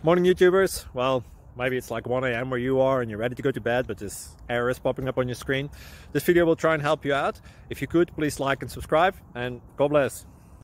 Morning YouTubers. Well, maybe it's like 1 a.m. where you are and you're ready to go to bed, but this error is popping up on your screen. This video will try and help you out. If you could, please like and subscribe, and God bless.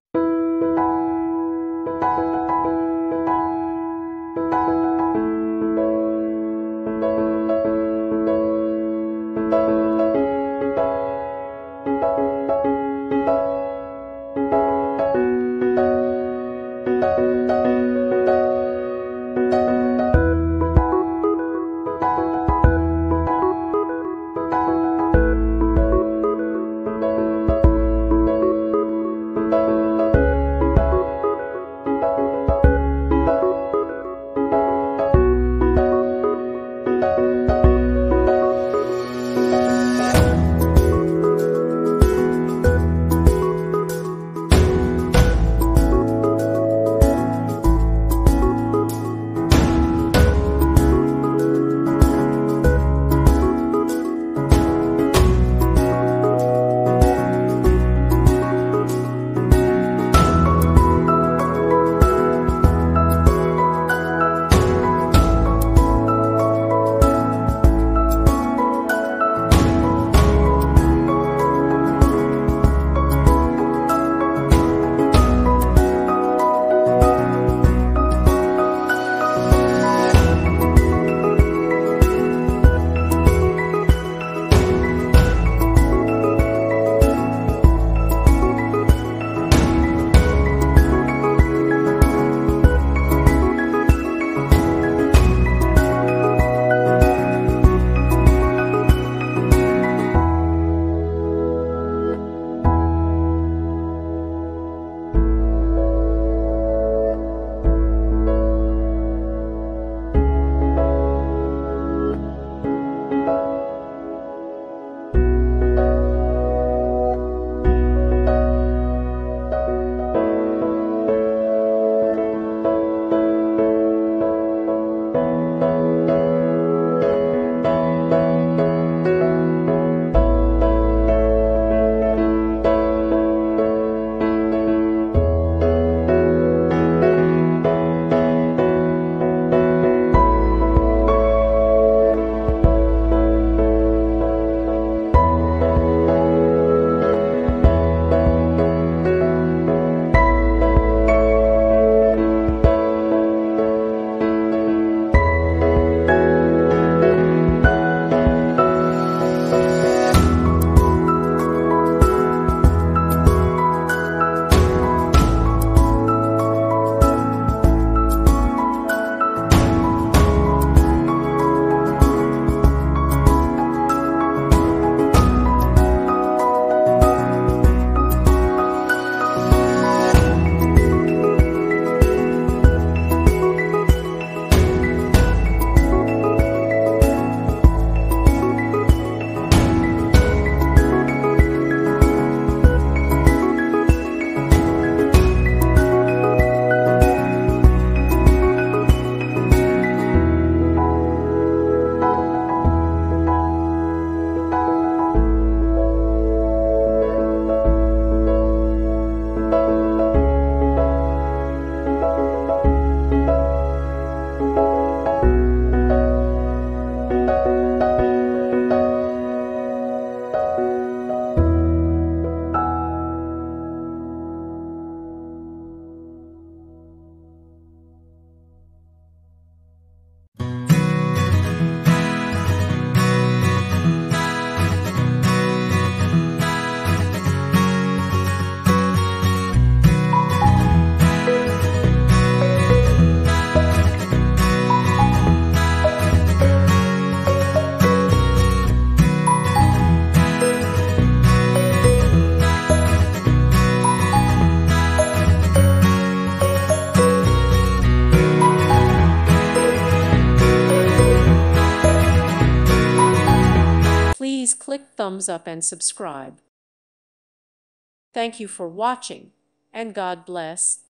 Please click thumbs up and subscribe. Thank you for watching, and God bless.